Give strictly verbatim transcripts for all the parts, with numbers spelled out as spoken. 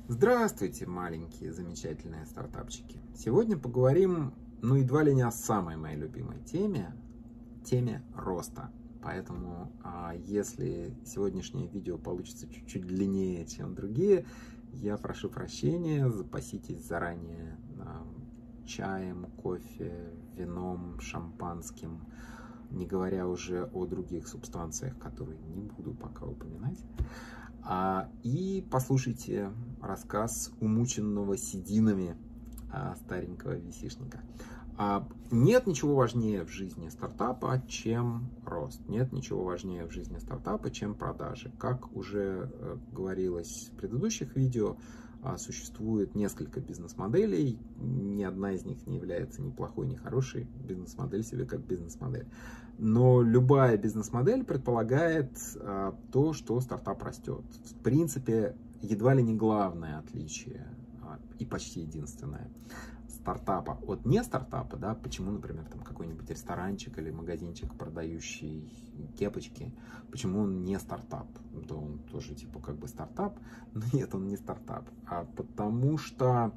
Здравствуйте, маленькие замечательные стартапчики. Сегодня поговорим, ну, едва ли не о самой моей любимой теме, теме роста. Поэтому, а, если сегодняшнее видео получится чуть-чуть длиннее, чем другие, я прошу прощения, запаситесь заранее а, чаем, кофе, вином, шампанским, не говоря уже о других субстанциях, которые не буду пока упоминать. А, и послушайте рассказ умученного сединами а, старенького висишника. А, нет ничего важнее в жизни стартапа, чем рост. Нет ничего важнее в жизни стартапа, чем продажи. Как уже э, говорилось в предыдущих видео, а, существует несколько бизнес-моделей. Ни одна из них не является ни плохой, ни хорошей. Бизнес-модель себе как бизнес-модель. Но любая бизнес-модель предполагает а, то, что стартап растет. В принципе, едва ли не главное отличие а, и почти единственное стартапа от не стартапа, да, почему, например, там какой-нибудь ресторанчик или магазинчик, продающий кепочки, почему он не стартап? Да он тоже типа как бы стартап, но нет, он не стартап, а потому что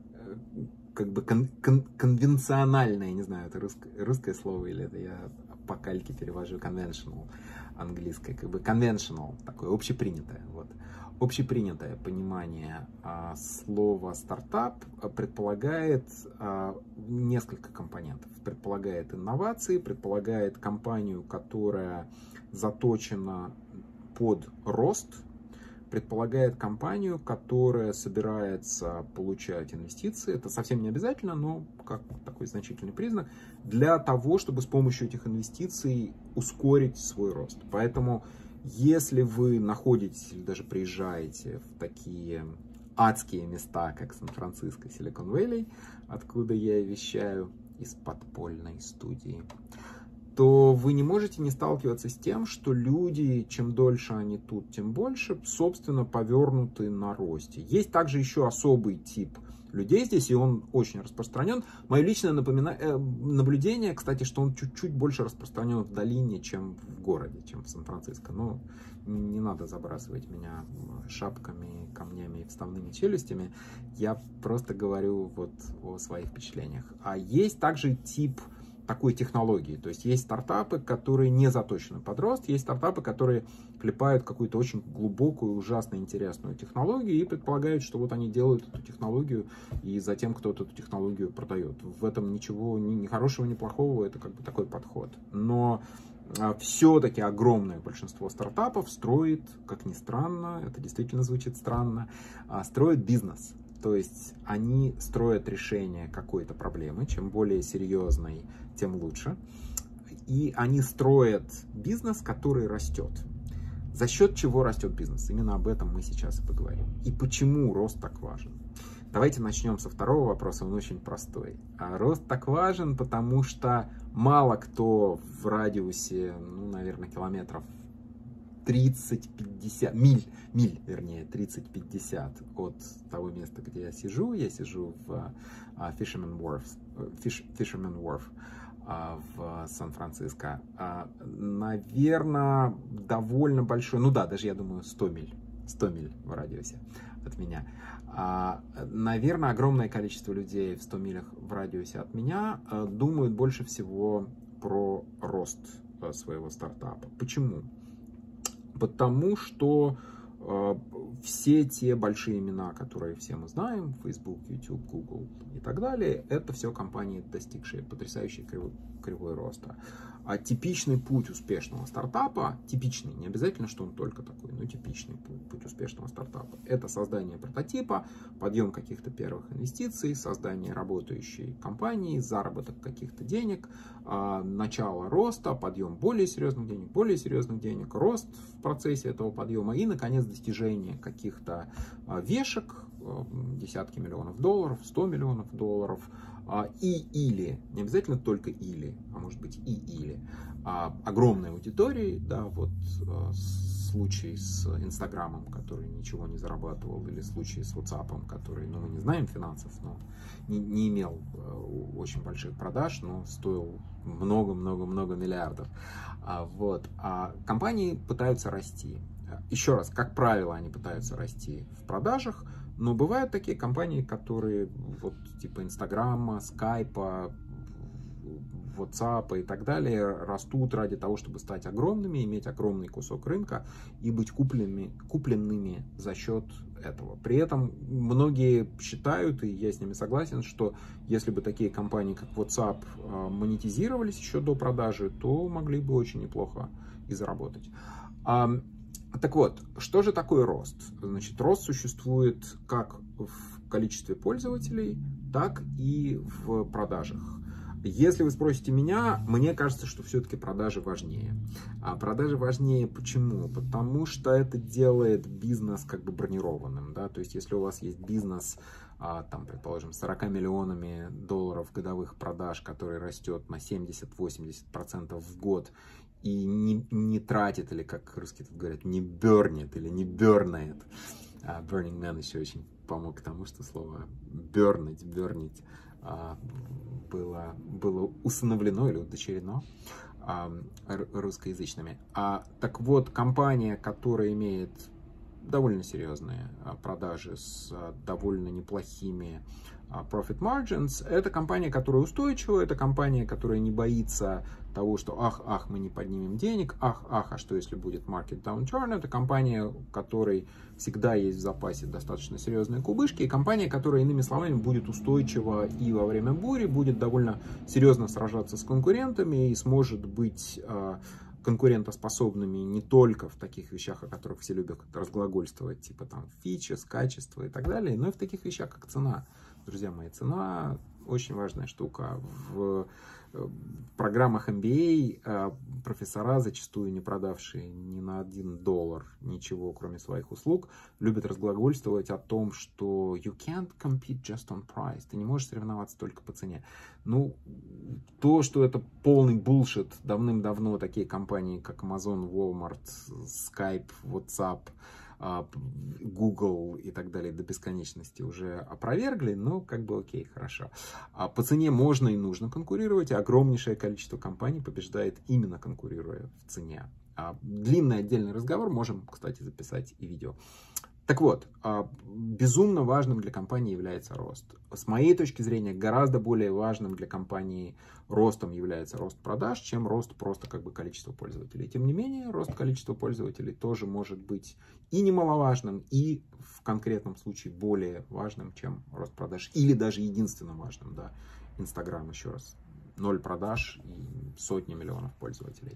как бы кон кон конвенциональное, не знаю, это русское, русское слово или это я по кальке перевожу, conventional, английское, как бы conventional, такое общепринятое, вот. Общепринятое понимание а, слова стартап предполагает а, несколько компонентов. Предполагает инновации, предполагает компанию, которая заточена под рост, предполагает компанию, которая собирается получать инвестиции. Это совсем не обязательно, но как такой значительный признак для того, чтобы с помощью этих инвестиций ускорить свой рост. Поэтому если вы находитесь или даже приезжаете в такие адские места, как Сан-Франциско, Силикон-Вэлли, откуда я вещаю из подпольной студии, то вы не можете не сталкиваться с тем, что люди, чем дольше они тут, тем больше, собственно, повернуты на росте. Есть также еще особый тип людей здесь, и он очень распространен. Мое личное напомина... наблюдение, кстати, что он чуть-чуть больше распространен в долине, чем в городе, чем в Сан-Франциско. Но не надо забрасывать меня шапками, камнями и вставными челюстями. Я просто говорю вот о своих впечатлениях. А есть также тип такой технологии. То есть есть стартапы, которые не заточены под рост, есть стартапы, которые клепают какую-то очень глубокую, ужасно интересную технологию и предполагают, что вот они делают эту технологию, и затем кто-то эту технологию продает. В этом ничего ни, ни хорошего, ни плохого, это как бы такой подход. Но а, все-таки огромное большинство стартапов строит, как ни странно, это действительно звучит странно, а, строит бизнес. То есть они строят решение какой-то проблемы, чем более серьезной, тем лучше. И они строят бизнес, который растет. За счет чего растет бизнес? Именно об этом мы сейчас и поговорим. И почему рост так важен? Давайте начнем со второго вопроса, он очень простой. А рост так важен, потому что мало кто в радиусе, ну, наверное, километров тридцать-пятьдесят, миль, миль, вернее, тридцать-пятьдесят от того места, где я сижу. Я сижу в uh, Fisherman Wharf, Fish, Fisherman Wharf uh, в Сан-Франциско. Uh, наверное, довольно большой, ну да, даже я думаю, сто миль, сто миль в радиусе от меня. Uh, наверное, огромное количество людей в ста милях в радиусе от меня uh, думают больше всего про рост uh, своего стартапа. Почему? Потому что э, все те большие имена, которые все мы знаем, Facebook, YouTube, Google и так далее, это все компании, достигшие потрясающей кривой, кривой роста. А типичный путь успешного стартапа, типичный, не обязательно, что он только такой, но типичный путь, путь успешного стартапа, это создание прототипа, подъем каких-то первых инвестиций, создание работающей компании, заработок каких-то денег, э, начало роста, подъем более серьезных денег, более серьезных денег, рост в процессе этого подъема и, наконец, достижение каких-то э, вешек, э, десятки миллионов долларов, сто миллионов долларов, и или, не обязательно только или, а может быть и или, а, огромной аудитории, да, вот а, случай с Инстаграмом, который ничего не зарабатывал, или случай с WhatsApp, который, ну, мы не знаем финансов, но не, не имел а, очень больших продаж, но стоил много-много-много миллиардов. А, вот, а компании пытаются расти. Еще раз, как правило, они пытаются расти в продажах, Но бывают такие компании, которые вот типа Инстаграма, Скайпа, WhatsApp и так далее растут ради того, чтобы стать огромными, иметь огромный кусок рынка и быть купленными, купленными за счет этого. При этом многие считают, и я с ними согласен, что если бы такие компании, как WhatsApp, монетизировались еще до продажи, то могли бы очень неплохо и заработать. Так вот, что же такое рост? Значит, рост существует как в количестве пользователей, так и в продажах. Если вы спросите меня, мне кажется, что все-таки продажи важнее. А продажи важнее почему? Потому что это делает бизнес как бы бронированным. Да? То есть, если у вас есть бизнес, там, предположим, с сорока миллионами долларов годовых продаж, который растет на семьдесят-восемьдесят процентов в год, и не, не тратит, или как русские тут говорят, не бернет, или не бернает. Uh, Burning Man еще очень помог к тому, что слово бернить, бернить uh, было, было усыновлено или удочерено uh, русскоязычными. Uh, так вот, компания, которая имеет довольно серьезные uh, продажи с uh, довольно неплохими uh, profit margins, это компания, которая устойчива, это компания, которая не боится того, что ах, ах, мы не поднимем денег, ах, ах, а что если будет market downturn? Это компания, у которой всегда есть в запасе достаточно серьезные кубышки, и компания, которая, иными словами, будет устойчива и во время бури, будет довольно серьезно сражаться с конкурентами и сможет быть э, конкурентоспособными не только в таких вещах, о которых все любят разглагольствовать, типа там фичес, качество и так далее, но и в таких вещах, как цена. Друзья мои, цена очень важная штука. В В программах эм би эй профессора, зачастую не продавшие ни на один доллар ничего, кроме своих услуг, любят разглагольствовать о том, что you can't compete just on price. Ты не можешь соревноваться только по цене. Ну, то, что это полный булшит, давным-давно такие компании, как Amazon, Walmart, Skype, WhatsApp, Google и так далее до бесконечности уже опровергли, но как бы окей, хорошо. А по цене можно и нужно конкурировать, и огромнейшее количество компаний побеждает именно конкурируя в цене. А длинный отдельный разговор можем, кстати, записать и видео. Так вот, безумно важным для компании является рост. С моей точки зрения, гораздо более важным для компании ростом является рост продаж, чем рост просто как бы количества пользователей. Тем не менее, рост количества пользователей тоже может быть и немаловажным, и в конкретном случае более важным, чем рост продаж. Или даже единственно важным, да. Инстаграм, еще раз, ноль продаж и сотни миллионов пользователей.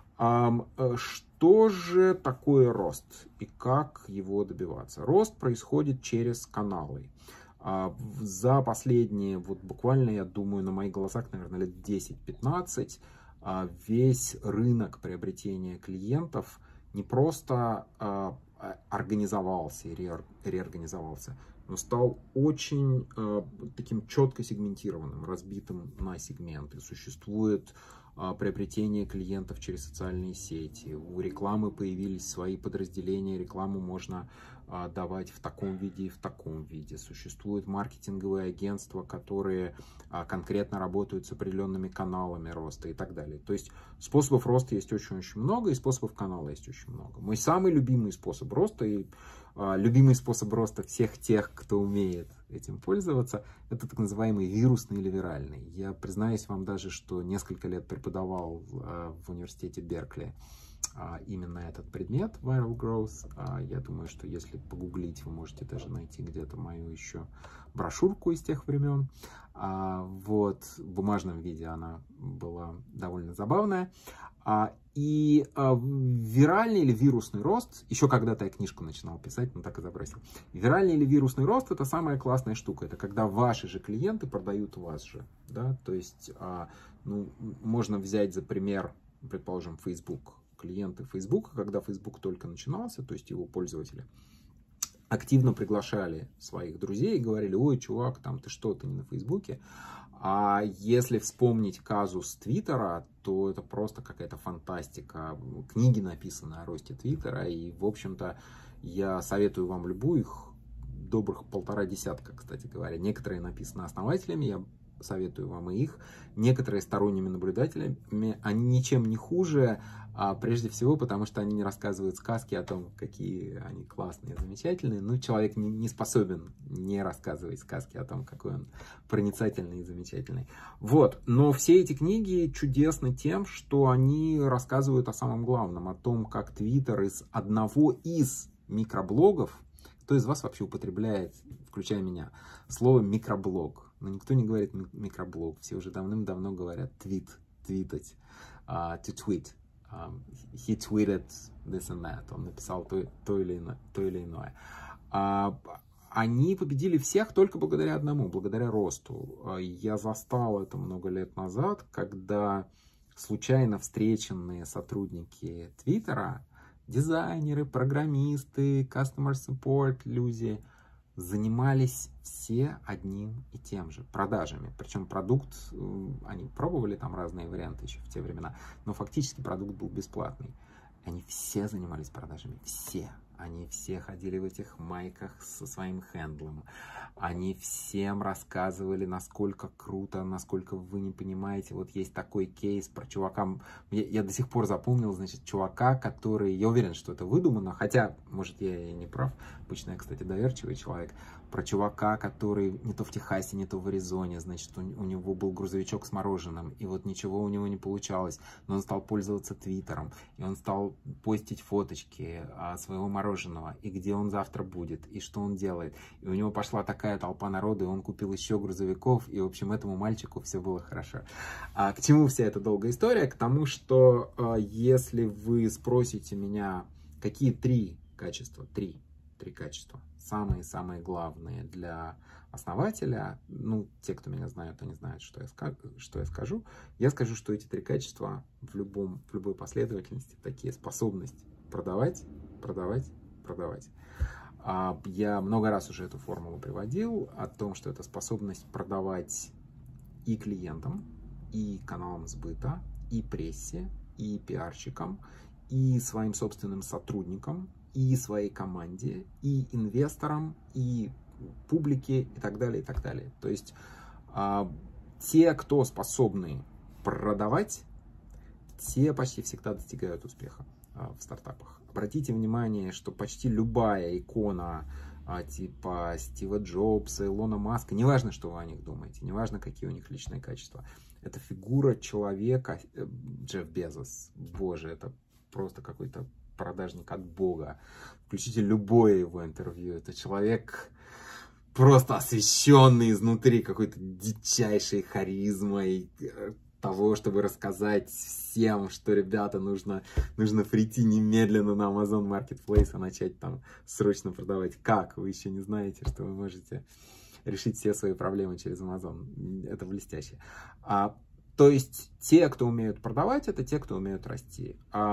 Что же такое рост и как его добиваться? Рост происходит через каналы. За последние, вот буквально, я думаю, на моих глазах, наверное, лет десять-пятнадцать, весь рынок приобретения клиентов не просто организовался и реорганизовался, но стал очень таким четко сегментированным, разбитым на сегменты. Существует приобретение клиентов через социальные сети. У рекламы появились свои подразделения. Рекламу можно а, давать в таком виде и в таком виде. Существуют маркетинговые агентства, которые а, конкретно работают с определенными каналами роста и так далее. То есть способов роста есть очень-очень много, и способов канала есть очень много. Мой самый любимый способ роста и а, любимый способ роста всех тех, кто умеет этим пользоваться, это так называемый вирусный или виральный. Я признаюсь вам даже, что несколько лет преподавал а, в университете Беркли а, именно этот предмет, Viral Growth. А, я думаю, что если погуглить, вы можете даже найти где-то мою еще брошюрку из тех времен. А, вот, в бумажном виде она была довольно забавная. А, и а, виральный или вирусный рост, еще когда-то я книжку начинал писать, но так и забросил. Виральный или вирусный рост — это самая классная штука. Это когда ваши же клиенты продают вас же. Да? То есть, а, ну, можно взять за пример, предположим, Facebook. Клиенты Facebook, когда Facebook только начинался, то есть его пользователи, активно приглашали своих друзей и говорили: ой, чувак, там ты что, ты не на Фейсбуке? А если вспомнить казус Твиттера, то это просто какая-то фантастика. Книги написаны о росте Твиттера, и, в общем-то, я советую вам любую, их добрых полтора десятка, кстати говоря. Некоторые написаны основателями, я советую вам и их. Некоторые сторонними наблюдателями, они ничем не хуже, а прежде всего, потому что они не рассказывают сказки о том, какие они классные, замечательные. Ну, человек не, не способен не рассказывать сказки о том, какой он проницательный и замечательный. Вот. Но все эти книги чудесны тем, что они рассказывают о самом главном, о том, как Твиттер из одного из микроблогов, кто из вас вообще употребляет, включая меня, слово микроблог? Но никто не говорит микроблог, все уже давным-давно говорят твит, твитать, uh, to tweet. Um, he tweeted this and that. Он написал то, то, или, иное, то или иное. Uh, они победили всех только благодаря одному, благодаря росту. Uh, я застал это много лет назад, когда случайно встреченные сотрудники Твиттера, дизайнеры, программисты, customer support люди, занимались все одним и тем же, продажами. Причем продукт, они пробовали там разные варианты еще в те времена, но фактически продукт был бесплатный. Они все занимались продажами, все. Они все ходили в этих майках со своим хендлом. Они всем рассказывали, насколько круто, насколько вы не понимаете. Вот есть такой кейс про чувака. Я, я до сих пор запомнил, значит, чувака, который... Я уверен, что это выдумано, хотя, может, я и не прав. Обычно я, кстати, доверчивый человек. Про чувака, который не то в Техасе, не то в Аризоне. Значит, у, у него был грузовичок с мороженым. И вот ничего у него не получалось. Но он стал пользоваться Твиттером. И он стал постить фоточки а, своего мороженого. И где он завтра будет. И что он делает. И у него пошла такая толпа народа. И он купил еще грузовиков. И, в общем, этому мальчику все было хорошо. А к чему вся эта долгая история? К тому, что а, если вы спросите меня, какие три качества, три, три качества, самые-самые главные для основателя, ну, те, кто меня знают, они знают, что я, скажу, что я скажу. Я скажу, что эти три качества в, любом, в любой последовательности такие: способность продавать, продавать, продавать. Я много раз уже эту формулу приводил о том, что это способность продавать и клиентам, и каналам сбыта, и прессе, и пиарщикам, и своим собственным сотрудникам, и своей команде, и инвесторам, и публике, и так далее, и так далее. То есть а, те, кто способны продавать, те почти всегда достигают успеха а, в стартапах. Обратите внимание, что почти любая икона а, типа Стива Джобса, Илона Маска, неважно, что вы о них думаете, неважно, какие у них личные качества, это фигура человека. Джефф Безос, боже, это просто какой-то продажник от Бога. Включите любое его интервью. Это человек просто освещенный изнутри какой-то дичайшей харизмой того, чтобы рассказать всем, что, ребята, нужно, нужно прийти немедленно на Amazon Marketplace и начать там срочно продавать. Как? Вы еще не знаете, что вы можете решить все свои проблемы через Amazon. Это блестяще. А То есть те, кто умеют продавать, это те, кто умеют расти.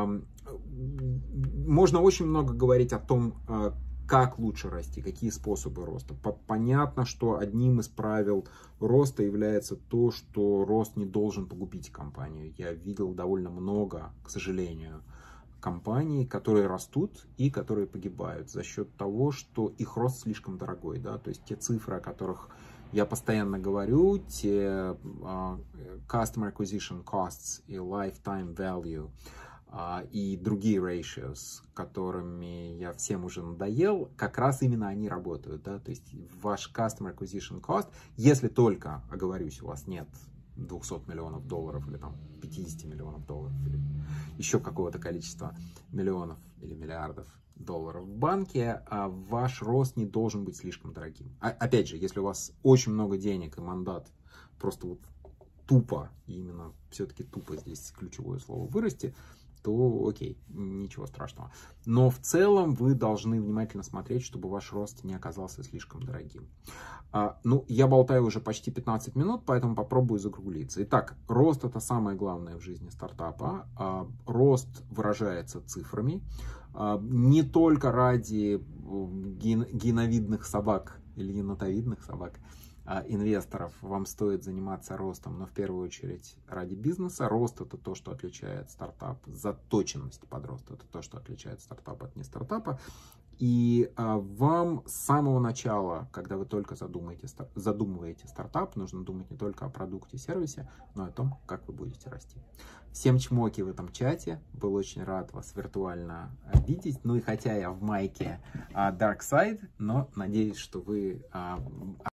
Можно очень много говорить о том, как лучше расти, какие способы роста. Понятно, что одним из правил роста является то, что рост не должен погубить компанию. Я видел довольно много, к сожалению, компаний, которые растут и которые погибают за счет того, что их рост слишком дорогой. Да? То есть те цифры, о которых я постоянно говорю, те uh, Customer Acquisition Costs и Lifetime Value uh, и другие ratios, которыми я всем уже надоел, как раз именно они работают. Да? То есть ваш Customer Acquisition Cost, если только, оговорюсь, у вас нет двухсот миллионов долларов или там пятидесяти миллионов долларов или еще какого-то количества миллионов или миллиардов долларов в банке, а ваш рост не должен быть слишком дорогим. А, опять же, если у вас очень много денег и мандат просто вот тупо, именно все-таки тупо здесь ключевое слово, вырасти, то окей, ничего страшного. Но в целом вы должны внимательно смотреть, чтобы ваш рост не оказался слишком дорогим. А, ну, я болтаю уже почти пятнадцать минут, поэтому попробую закруглиться. Итак, рост — это самое главное в жизни стартапа. А, рост выражается цифрами. А, не только ради ген геновидных собак или енотовидных собак, инвесторов вам стоит заниматься ростом, но в первую очередь ради бизнеса. Рост — это то, что отличает стартап. Заточенность под рост — это то, что отличает стартап от не стартапа. И а, вам с самого начала, когда вы только задумаете, задумываете стартап, нужно думать не только о продукте, сервисе, но и о том, как вы будете расти. Всем чмоки в этом чате. Был очень рад вас виртуально видеть. Ну и хотя я в майке а, Dark Side, но надеюсь, что вы... А,